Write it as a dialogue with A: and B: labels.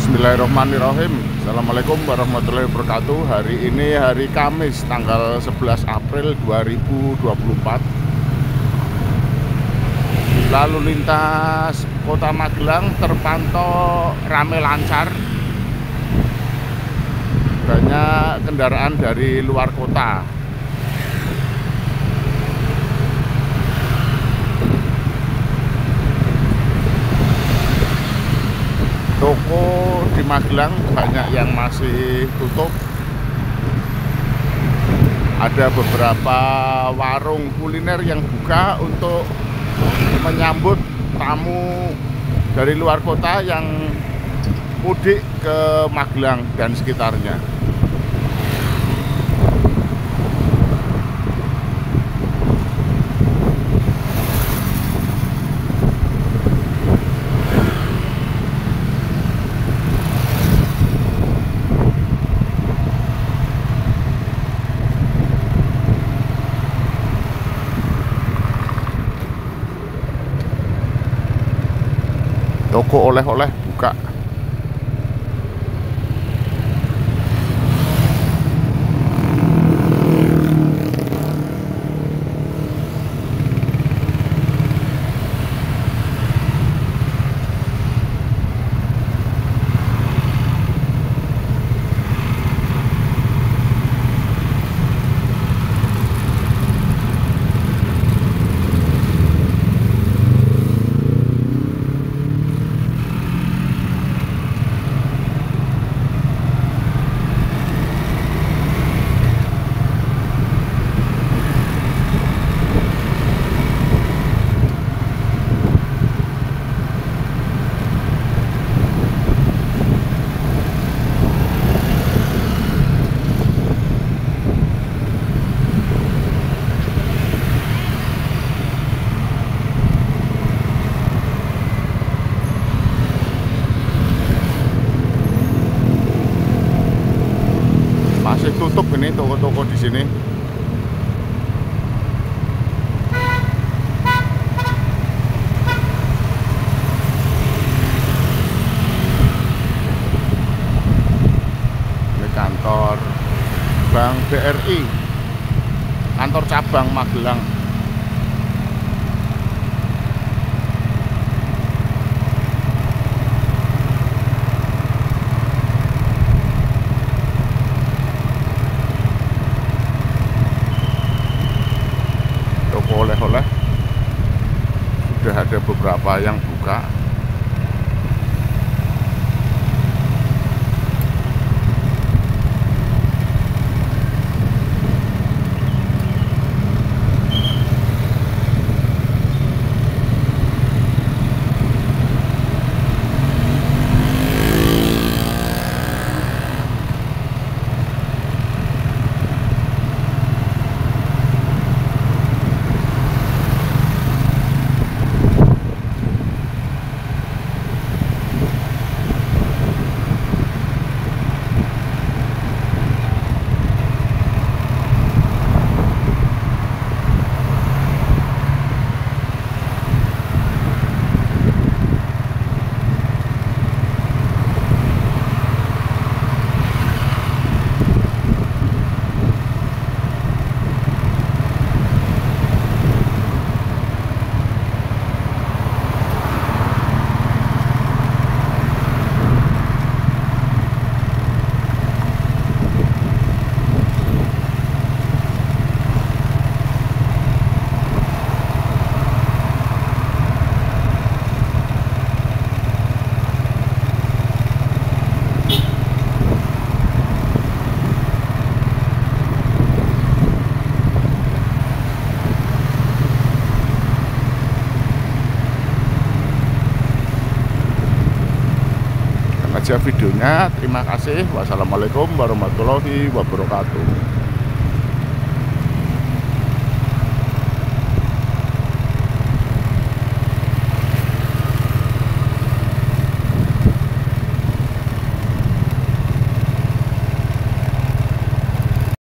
A: Bismillahirrahmanirrahim. Assalamualaikum warahmatullahi wabarakatuh. Hari ini hari Kamis tanggal 11 April 2024. Lalu lintas Kota Magelang terpantau ramai lancar. Banyak kendaraan dari luar kota. Toko di Magelang banyak yang masih tutup. Ada beberapa warung kuliner yang buka untuk menyambut tamu dari luar kota yang mudik ke Magelang dan sekitarnya. Toko oleh-oleh buka. Masih tutup ini toko-toko di sini. Ini kantor Bank BRI, kantor cabang Magelang. Oleh-oleh sudah ada beberapa yang buka. Aja videonya. Terima kasih. Wassalamualaikum warahmatullahi wabarakatuh.